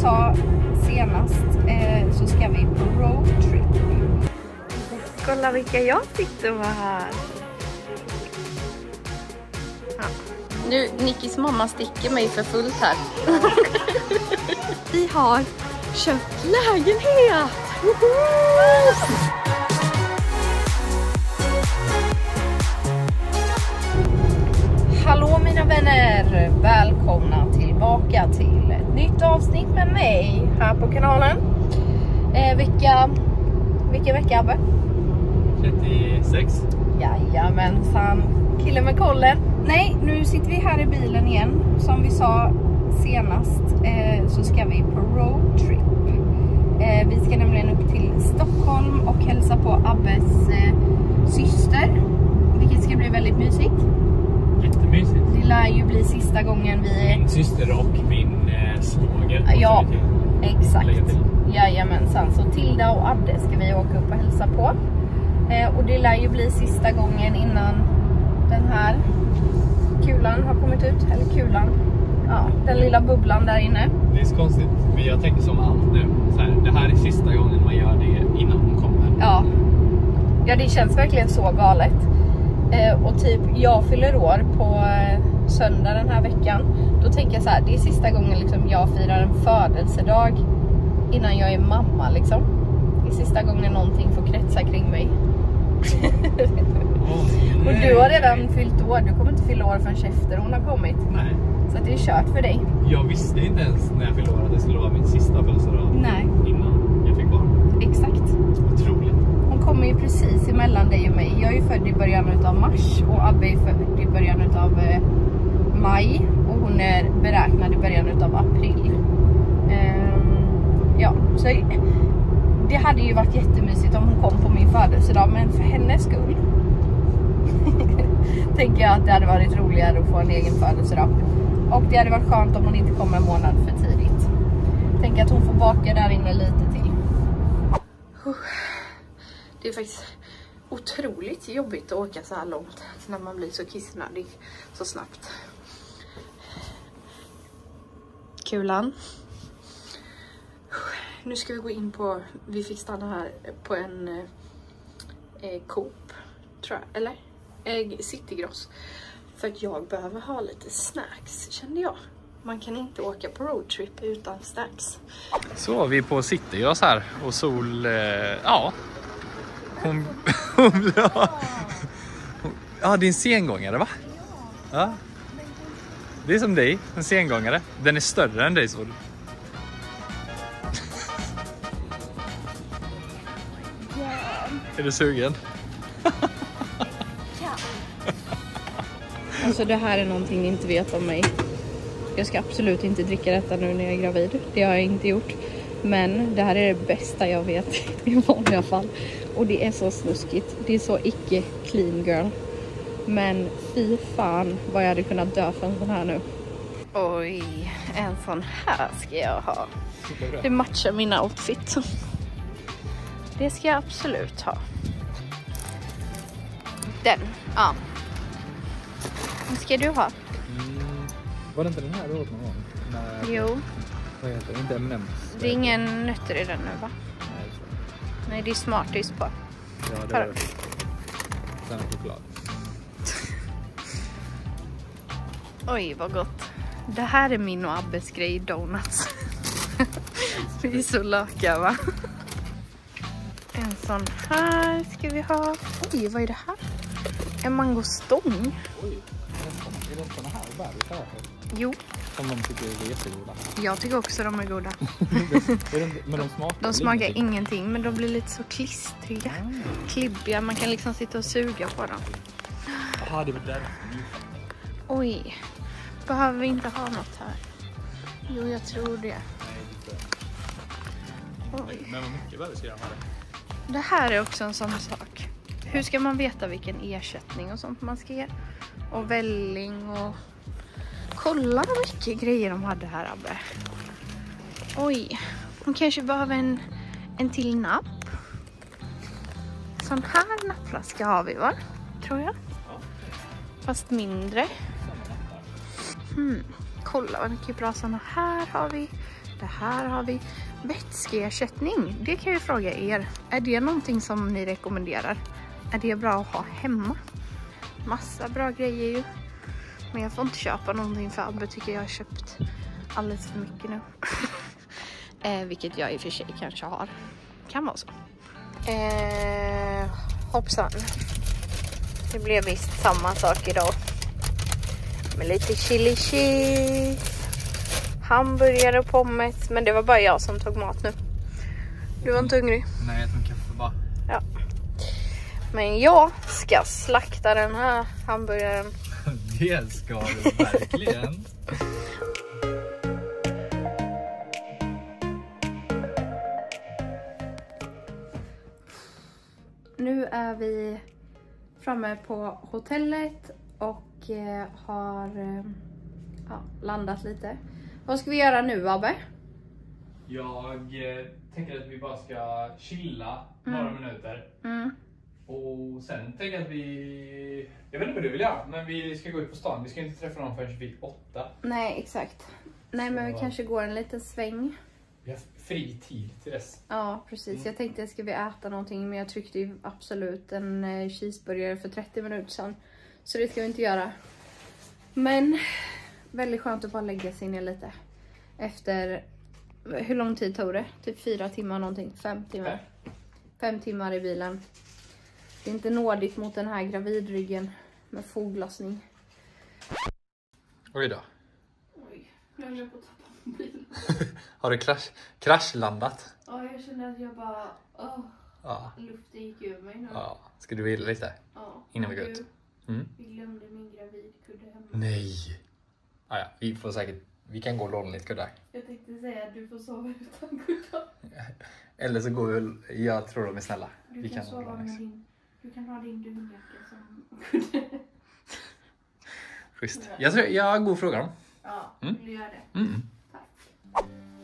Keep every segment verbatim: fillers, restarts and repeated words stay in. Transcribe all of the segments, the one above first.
sa senast eh, så ska vi på roadtrip. Kolla vilka jag tyckte var här. Ja. Nu, Nickis mamma sticker mig för fullt här. Vi har köpt lägenhet! Hallå mina vänner! Välkomna tillbaka till ett nytt avsnitt med mig här på kanalen. Eh, vilka, vilka vecka Abbe? trettiosex. Jajamensan, killen med kollen. Nej, nu sitter vi här i bilen igen. Som vi sa senast eh, så ska vi på roadtrip. Eh, vi ska nämligen upp till Stockholm och hälsa på Abbes eh, syster. Vilket ska bli väldigt mysigt. Jättemysigt. Det lär ju bli sista gången vi... Min syster och min eh, svåger. Ja, exakt. Jajamensan, så Tilda och Adde ska vi åka upp och hälsa på. Eh, och det lär ju bli sista gången innan den här kulan har kommit ut. Eller kulan. Ja, den lilla bubblan där inne. Det är så konstigt. Men jag tänker som allt nu. Så här, det här är sista gången man gör det innan hon kommer. Ja. Ja, det känns verkligen så galet. Eh, och typ, jag fyller år på eh, söndag den här veckan. Då tänker jag så här, det är sista gången liksom jag firar en födelsedag innan jag är mamma liksom. Det är sista gången någonting får kretsa kring mig. Oh, och du har redan fyllt år. Du kommer inte fylla år förrän efter hon har kommit. Nej. Så att det är kört för dig. Jag visste inte ens när jag fyllde år att det skulle vara min sista födelsedag. Nej. Innan jag fick barn. Exakt. Otroligt. Hon kommer ju precis emellan dig och mig. Jag är ju född i början av mars och Abbe är född i början av eh, maj. Och hon är beräknad i början av april. Ehm, ja, så det hade ju varit jättemysigt om hon kom på min födelsedag. Men för hennes skull tänker jag att det hade varit roligare att få en egen födelsedag. Och det hade varit skönt om hon inte kommer en månad för tidigt. Tänker att hon får baka där inne lite till. Det är faktiskt otroligt jobbigt att åka så här långt när man blir så kissnödig så snabbt. Kulan. Nu ska vi gå in på, vi fick stanna här på en eh, Coop, tror jag, eller? Eh, Citygross. För att jag behöver ha lite snacks, kände jag. Man kan inte åka på roadtrip utan snacks. Så vi är på Citygross här och Sol, eh, ja. Hon, hon, ja. Ja, det är en sengångare va? Ja. Det är som dig, en sengångare. Den är större än dig Sol. Är du sugen? Ja. Alltså det här är någonting ni inte vet om mig. Jag ska absolut inte dricka detta nu när jag är gravid. Det har jag inte gjort. Men det här är det bästa jag vet i vanliga fall. Och det är så snuskigt. Det är så icke clean girl. Men fy fan vad jag hade kunnat dö för en sån här nu. Oj, en sån här ska jag ha. Det matchar mina outfit. Det ska jag absolut ha. Den, ja. Vad ska du ha? Mm, var det inte den här du åt någon gång? Nej, jo. Vad heter det? Inte M and M's. Det är ingen nötter i den nu va? Nej, så. Nej, det är Smarties på. Ja, det är sen choklad. Oj, vad gott. Det här är min och Abbes grej, donuts. Vi är så löka va? En sån här ska vi ha. Oj, vad är det här? En mangostång. Oj, är det såna här bär? Jo. Som de tycker är jättegoda. Jag tycker också de är goda. är de, men de smakar, de smakar ingenting. ingenting, men de blir lite så klistriga. Mm. Klibbiga, man kan liksom sitta och suga på dem. Jaha, det var där. Oj, behöver vi inte ha något här? Jo, jag tror det. Nej, det Oj. Men vad mycket värre ska jag ha det? Det här är också en sån sak. Hur ska man veta vilken ersättning och sånt man ska ge? Och välling och... Kolla vad mycket grejer de hade här, Abbe. Oj, de kanske behöver en, en till napp. Sån här nappflaska har vi, va? Tror jag. Fast mindre. Hmm. Kolla vad mycket bra såna här har vi. Det här har vi vätskeersättning. Det kan jag fråga er. Är det någonting som ni rekommenderar? Är det bra att ha hemma? Massa bra grejer ju. Men jag får inte köpa någonting för Abbe tycker jag har köpt alldeles för mycket nu. eh, vilket jag i och för sig kanske har. Kan vara så. Eh, hoppsan. Det blev visst samma sak idag. Med lite chili cheese. Hamburgare och pommes. Men det var bara jag som tog mat nu. Du var inte hungrig? Nej, jag tog kaffe bara. Ja. Men jag ska slakta den här hamburgaren. Det ska du verkligen. Nu är vi framme på hotellet och eh, har eh, ja, landat lite. Vad ska vi göra nu, Abbe? Jag eh, tänker att vi bara ska chilla Mm. några minuter. Mm. Och sen tänker jag att vi... Jag vet inte vad du vill göra, men vi ska gå ut på stan. Vi ska inte träffa någon förrän vid åtta. Nej, exakt. Nej, men vi Så- kanske går en liten sväng. Vi har fri tid till dess. Ja, precis. Jag tänkte, ska vi äta någonting? Men jag tryckte ju absolut en eh, cheeseburgare för trettio minuter sedan. Så det ska vi inte göra. Men väldigt skönt att bara lägga sig ner lite. Efter, hur lång tid tog det? Typ fyra timmar någonting. Fem timmar. Fem timmar i bilen. Det är inte nådigt mot den här gravidryggen med foglossning. Oj då. Oj, jag höll på att tappa mobilen. Har du krasch, kraschlandat? Ja, jag kände att jag bara... Oh, Ja. luften gick ur mig nu. Ja. Ska du vila lite? Ja. Innan vi går ut. Mm. Vi glömde min gravidkudde hemma. Nej. Ah, ja, vi får säkert... Vi kan gå och låna lite kuddar. Jag tänkte säga att du får sova utan kuddar. Eller så går vi väl... Jag tror de är snälla. Du vi kan, kan sova låna med också. din... Du kan ha din dunjacka som kudde. Schysst. Jag tror jag går och frågar dem. Ja, Mm. vill du göra det? Mm. Tack.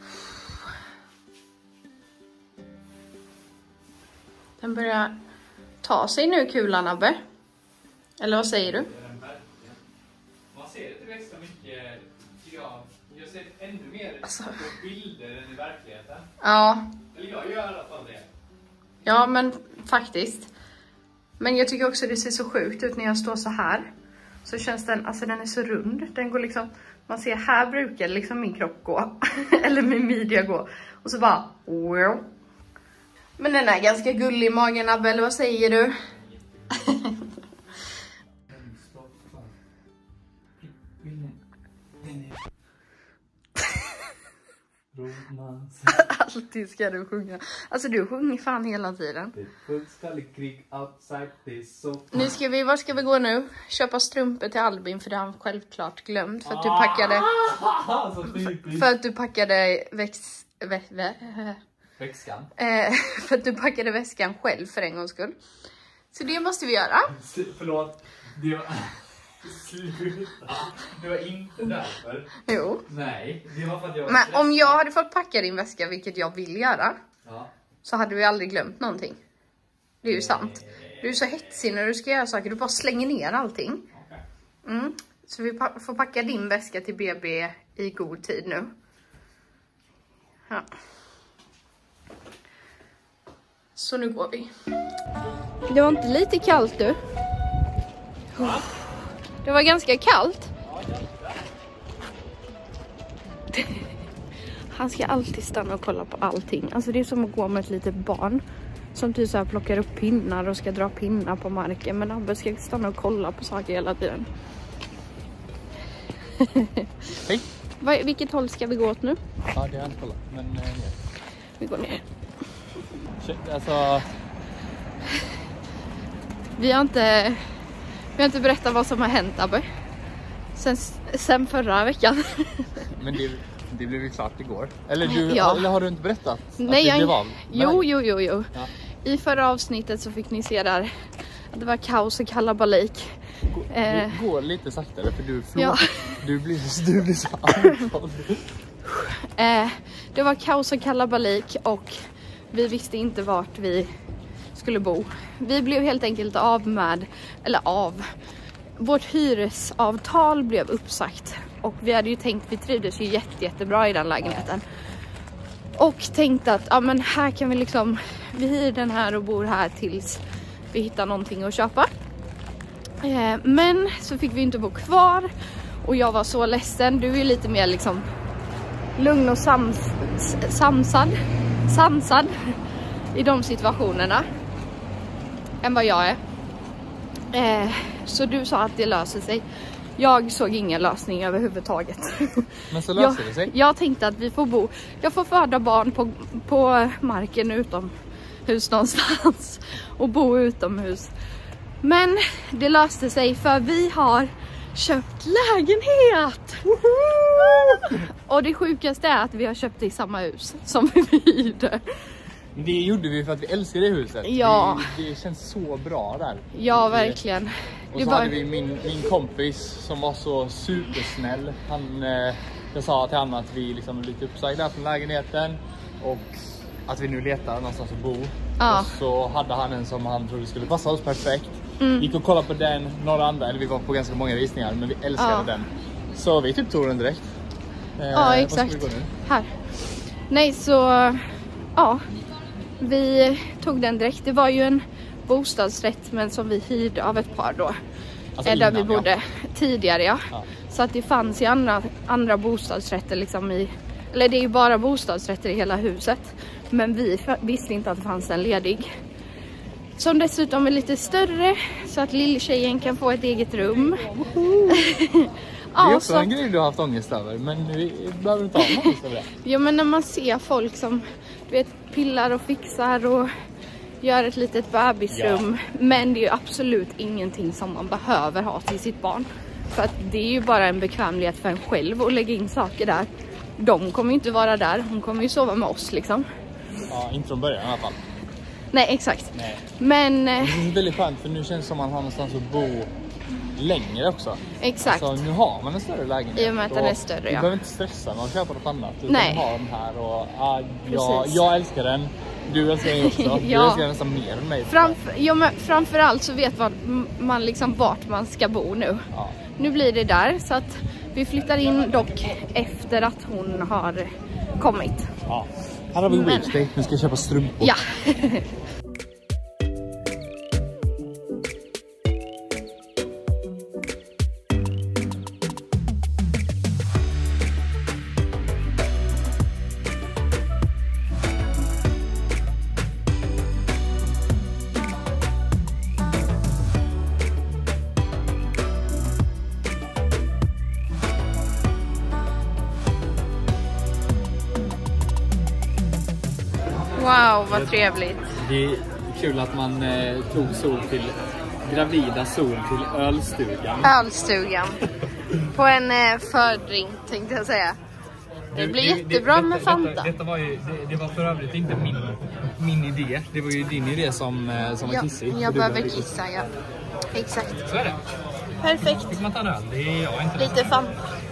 Den börjar ta sig nu, kulan, Abbe. Eller vad säger du? Man ser det till extra mycket, tycker jag. Jag ser ännu mer Alltså. på bilder än i verkligheten. Ja, Eller jag gör i alla fall det. ja men faktiskt. Men jag tycker också det ser så sjukt ut när jag står så här. Så känns den, alltså den är så rund. Den går liksom, man ser här brukar liksom min kropp gå. Eller min midja gå. Och så bara, wow. Men den är ganska gullig i magen, Abbe, eller vad säger du? Alltid ska du sjunga. Alltså du sjunger fan hela tiden. Nu ska vi, var ska vi gå nu? Köpa strumpor till Albin, för det har han självklart glömt. För att du packade, för att du packade väx, vä, vä, Växkan. eh, för att du packade väskan själv för en gångs skull. Så det måste vi göra. Förlåt. Det var... Sluta. Det var inte därför. Jo. Nej, det var för att jag var Men stressad. om jag hade fått packa din väska, vilket jag vill göra, Ja. så hade vi aldrig glömt någonting. Det är ju sant. Du är så hetsig när du ska göra saker. Du bara slänger ner allting. Okej. Mm. Så vi pa- får packa din väska till B B i god tid nu. Ja. Så nu går vi. Det var inte lite kallt du? Det var ganska kallt. Han ska alltid stanna och kolla på allting. Alltså det är som att gå med ett litet barn. Som typ så här plockar upp pinnar och ska dra pinnar på marken. Men Abbe ska stanna och kolla på saker hela tiden. Hej. Var, vilket håll ska vi gå åt nu? Ja, det har jag inte kollat. Men eh, Vi går ner. shit, alltså... Vi har inte, vi har inte berättat vad som har hänt, Abbe. Sen, sen förra veckan. Men det, det blev ju klart igår. Eller, du, Ja. eller har du inte berättat Nej, att det jag, blev av? jo, jo, jo, jo. Ja. I förra avsnittet så fick ni se där att det var kaos och kalabalik. Gå, Eh. du går lite saktare för du, Ja. du, blir, du blir så andfådd. Eh, det var kaos och kalabalik och vi visste inte vart vi skulle bo. Vi blev helt enkelt av med, eller av, vårt hyresavtal blev uppsagt. Och vi hade ju tänkt, vi trivdes ju jätte, jättebra i den lägenheten. Och tänkte att ja, men här kan vi liksom, vi hyr den här och bor här tills vi hittar någonting att köpa. Eh, men så fick vi inte bo kvar och jag var så ledsen. Du är ju lite mer liksom lugn och sams, samsad, sansad i de situationerna än vad jag är. Eh, så du sa att det löser sig. Jag såg ingen lösning överhuvudtaget. Men så löser jag, det sig. Jag tänkte att vi får bo. Jag får föda barn på, på marken utomhus någonstans. Och bo utomhus. Men det löste sig för vi har köpt lägenhet. Woho! Och det sjukaste är att vi har köpt det i samma hus som vi hyrde. Det gjorde vi för att vi älskar det huset. Ja. Det, det känns så bra där. Ja, verkligen. Och det så var... hade vi min, min kompis som var så supersnäll. Han, eh, jag sa till honom att vi liksom är lite uppsagda från lägenheten. Och att vi nu letar någonstans att bo. Ja. Och så hade han en som han trodde skulle passa oss perfekt. Mm. Gick och kollade på den, några andra. Eller vi var på ganska många visningar. Men vi älskade Ja. den. Så vi typ tog den direkt. Eh, Ja, exakt. Vad ska vi gå nu? Här. Nej, så... Ja. Vi tog den direkt. Det var ju en bostadsrätt men som vi hyrde av ett par då. Alltså där innan, vi bodde ja. tidigare, ja. Ja. Så att det fanns ju andra, andra bostadsrätter liksom i... Eller det är ju bara bostadsrätter i hela huset. Men vi visste inte att det fanns en ledig. Som dessutom är lite större så att lilltjejen kan få ett eget rum. Det är Ja, också så en grej du har haft ångest över, men vi behöver inte ha någon ångest över det. Jo, men när man ser folk som du vet, pillar och fixar och gör ett litet bebisrum. Ja. Men det är ju absolut ingenting som man behöver ha till sitt barn. För att det är ju bara en bekvämlighet för en själv att lägga in saker där. De kommer ju inte vara där, hon kommer ju sova med oss liksom. Ja, inte från början i alla fall. Nej, exakt. Nej. Men... Det är väldigt skönt för nu känns det som man har någonstans att bo längre också. Exakt. Så nu har man en större lägenhet. I och med att den är större, du ja. Du behöver inte stressa med att köpa något annat. Utan Nej. ha den här och ja, jag, Precis. jag älskar den. Du älskar den också. Ja. Du älskar den nästan mer än mig. Framför, ja, men framförallt så vet man, man liksom vart man ska bo nu. Ja. Nu blir det där så att vi flyttar in dock efter att hon har kommit. Ja. Här har vi Men- Wednesday. Nu ska jag köpa strumpor. Ja. Wow, vad trevligt. Det är kul att man eh, tog sol till gravida sol till ölstugan. Ölstugan. På en eh, fördrink tänkte jag säga. Det blir jättebra med Fanta. Detta, detta var ju, det, det var för övrigt inte min, min idé. Det var ju din idé som, eh, som var Ja, kissig. jag Du behöver behöver kissa, ja. Exakt. Så är det. Perfekt. Fick man ta en öl? Det är jag inte. Lite Fanta.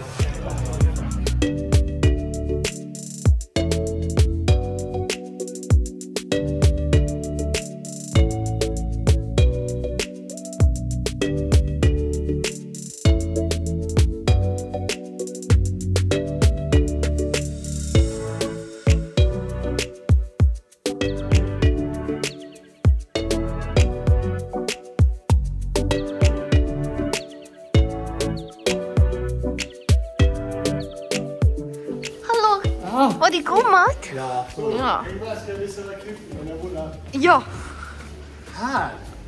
Och det kom mat. Ja. Ja. Ja. Här!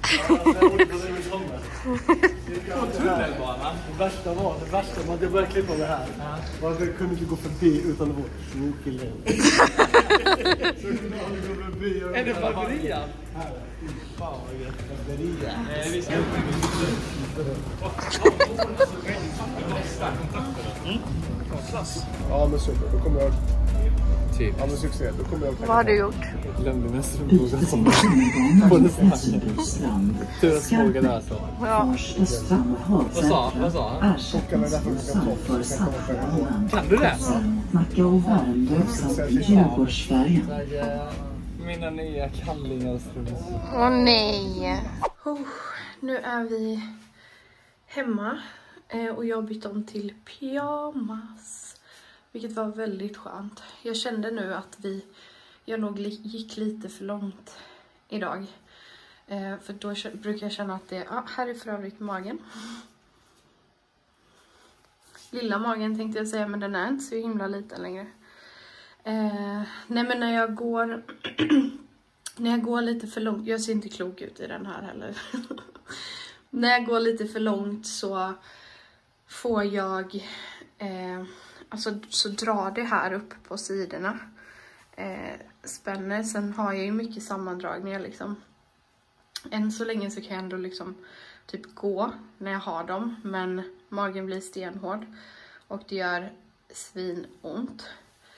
Tunnelbanan. Det värsta var, det värsta man hade börjat klippa det här. Man kunde inte gå förbi utan att vara smokillen. Är det Barberia? Fan vad gött, Barberia. Nej, vi ska Ja men super, då kommer jag... Typ. Ja men succé, då kommer jag... Vad har du gjort? Glömde nästan boken som på det snacket. Tur att fråga där så. Ja. Vad sa, vad sa han? Klockan är därför vi ska ta för att komma för en Kan du det? Nacka och Värmdö i Djurgårdsfärgen. Mina nya kallingar. Åh nej. Oh, nu är vi hemma. Eh, och jag har bytt om till pyjamas. Vilket var väldigt skönt. Jag kände nu att vi, jag nog gick lite för långt idag. Eh, för då brukar jag känna att det, ah, här är för övrigt magen. Lilla magen tänkte jag säga, men den är inte så himla liten längre. Eh, nej men när jag går, när jag går lite för långt, jag ser inte klok ut i den här heller. När jag går lite för långt så får jag, eh, alltså så drar det här upp på sidorna. Eh, spänner, sen har jag ju mycket sammandragningar liksom. Än så länge så kan jag ändå liksom typ gå när jag har dem, men magen blir stenhård och det gör svinont.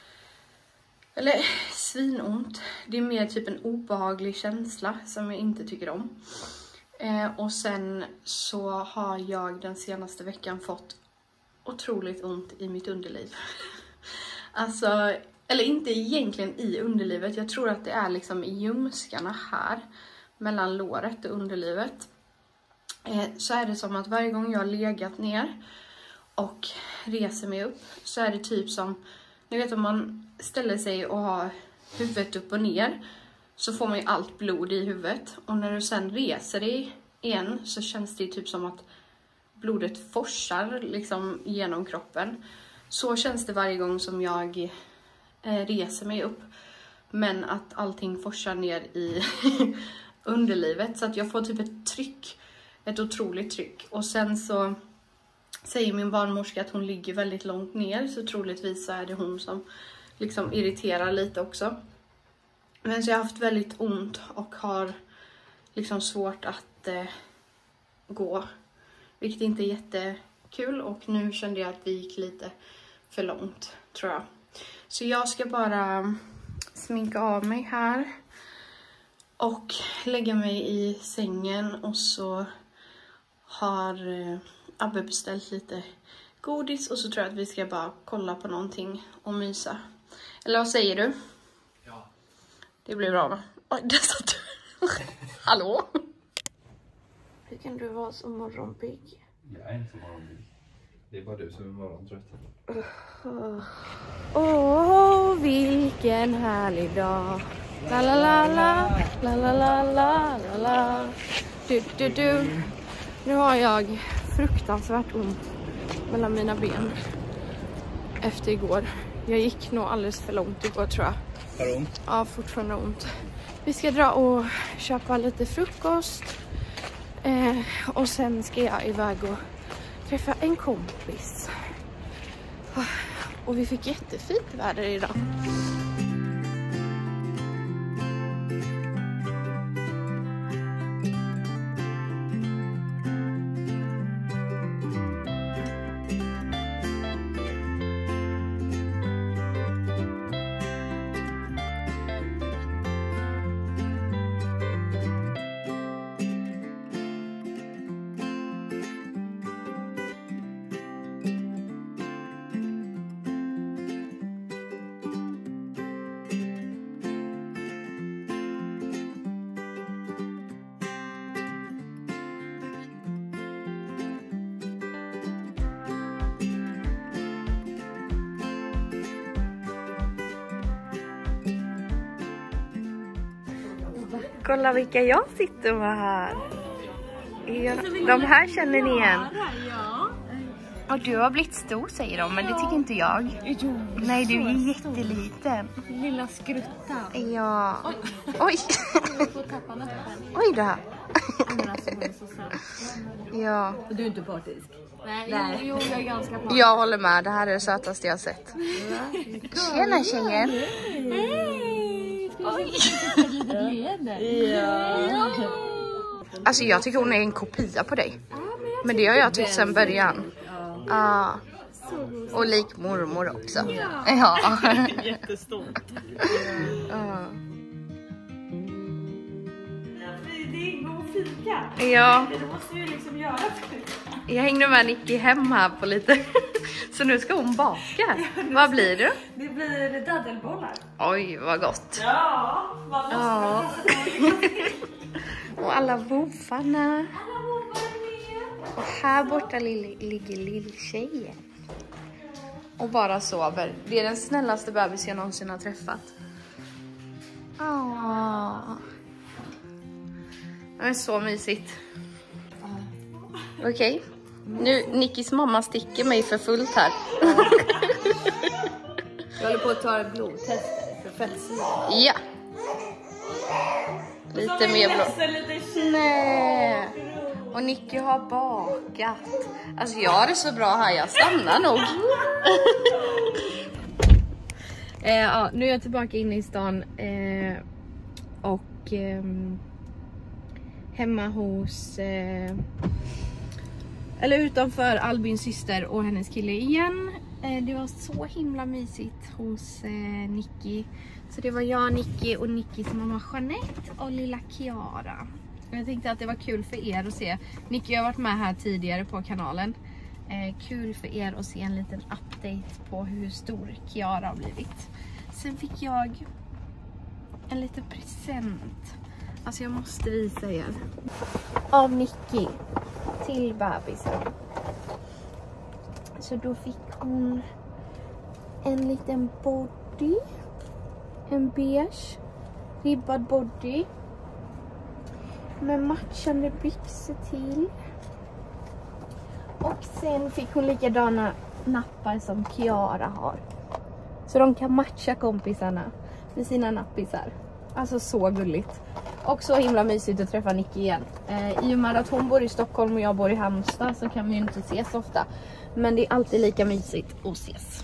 Eller svinont, det är mer typ en obehaglig känsla som jag inte tycker om. Eh, och sen så har jag den senaste veckan fått otroligt ont i mitt underliv. Alltså, eller inte egentligen i underlivet, jag tror att det är liksom i ljumskarna här. Mellan låret och underlivet. Eh, så är det som att varje gång jag har legat ner och reser mig upp så är det typ som, ni vet om man ställer sig och har huvudet upp och ner så får man ju allt blod i huvudet. Och när du sen reser dig igen så känns det typ som att blodet forsar liksom genom kroppen. Så känns det varje gång som jag eh, reser mig upp. Men att allting forsar ner i underlivet så att jag får typ ett tryck, ett otroligt tryck. Och sen så säger min barnmorska att hon ligger väldigt långt ner, så troligtvis så är det hon som liksom irriterar lite också. Men så jag har haft väldigt ont och har liksom svårt att eh, gå, vilket inte är jättekul, och nu kände jag att vi gick lite för långt, tror jag. Så jag ska bara sminka av mig här och lägga mig i sängen, och så har eh, Abbe beställt lite godis, och så tror jag att vi ska bara kolla på någonting och mysa. Eller vad säger du? Ja. Det blir bra, va? Oj, där satt du. Hallå? Hur kan du vara så morgonpigg? Jag är inte så morgonpigg. Det är bara du som är morgontrött. Åh, oh, vilken härlig dag. La la la la, la la la la la la. Du, du, du. Nu har jag fruktansvärt ont mellan mina ben efter igår. Jag gick nog alldeles för långt igår, tror jag. Har ont? Ja, fortfarande ont. Vi ska dra och köpa lite frukost. Eh, och sen ska jag iväg och träffa en kompis. Och vi fick jättefint väder idag. Kolla vilka jag sitter med här. Ja, de här känner ni igen. Och du har blivit stor, säger de, men det tycker inte jag. Nej, du är jätteliten. Lilla skrutta. Ja. Oj. Oj då. Ja. Du är inte partisk. Nej, Nej. Jo, jag är ganska partisk. Jag håller med, det här är det sötaste jag har sett. Tjena tjejen. Hej. Oj. Ja. Alltså jag tycker hon är en kopia på dig. Men det har jag tyckt sedan början. Ja. Uh, och lik mormor också. Ja. Ja. Jättestort. Ja. Det är god fika. Ja. Det måste vi liksom göra. Jag hängde med Nicky hem här på lite. Så nu ska hon baka. Vad blir det? Det blir daddelbollar. Oj, vad gott. Ja, vad måste Ja. Och alla vovvarna. Och här borta li ligger lilltjejen. och bara sover. Det är den snällaste bebis jag någonsin har träffat. Åh. Det är så mysigt. Okej. Okay. Nu, Nickis mamma sticker mig för fullt här. Jag håller på att ta ett blodtest för fettsida. Ja. Lite mer blod. Nej. Och Nicky har bakat. Alltså jag har det så bra här, jag stannar nog. eh, ja, nu är jag tillbaka inne i stan. Eh, och eh, hemma hos... Eh, eller utanför Albins syster och hennes kille igen. Eh, det var så himla mysigt hos eh, Nicky. Så det var jag, Nicky och Nickis mamma Jeanette och lilla Kiara. Jag tänkte att det var kul för er att se. Nicky har varit med här tidigare på kanalen. Eh, kul för er att se en liten update på hur stor Kiara har blivit. Sen fick jag en liten present. Alltså jag måste visa er. Av Nicky till bebisen. Så då fick hon en liten body. En beige ribbad body. Med matchande byxor till. Och sen fick hon likadana nappar som Kiara har. Så de kan matcha kompisarna med sina nappisar. Alltså så gulligt. Och så himla mysigt att träffa Nicky igen. Eh, I och med att hon bor i Stockholm och jag bor i Halmstad så kan vi ju inte ses ofta. Men det är alltid lika mysigt att ses.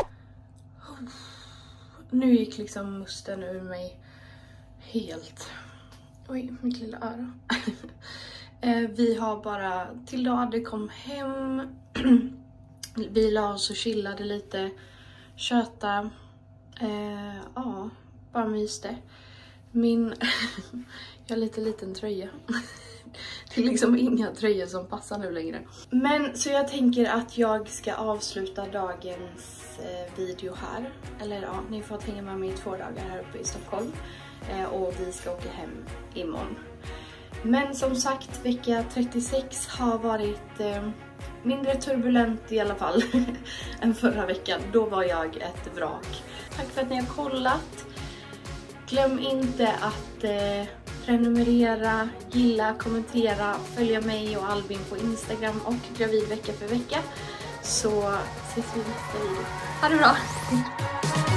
Nu gick liksom musten ur mig helt. Oj, mitt lilla öra. eh, vi har bara till dag kom hem. Vi la oss och chillade lite. Köta. Eh, ja, bara myste. Min... jag har lite liten tröja. Det är liksom inga tröjor som passar nu längre. Men så jag tänker att jag ska avsluta dagens eh, video här. Eller ja, ni får hänga med mig i två dagar här uppe i Stockholm. Eh, och vi ska åka hem imorgon. Men som sagt, vecka trettiosex har varit eh, mindre turbulent i alla fall än förra veckan. Då var jag ett vrak. Tack för att ni har kollat. Glöm inte att eh, prenumerera, gilla, kommentera, följa mig och Albin på Instagram och Gravid vecka för vecka. Så ses vi nästa video. Ha det bra!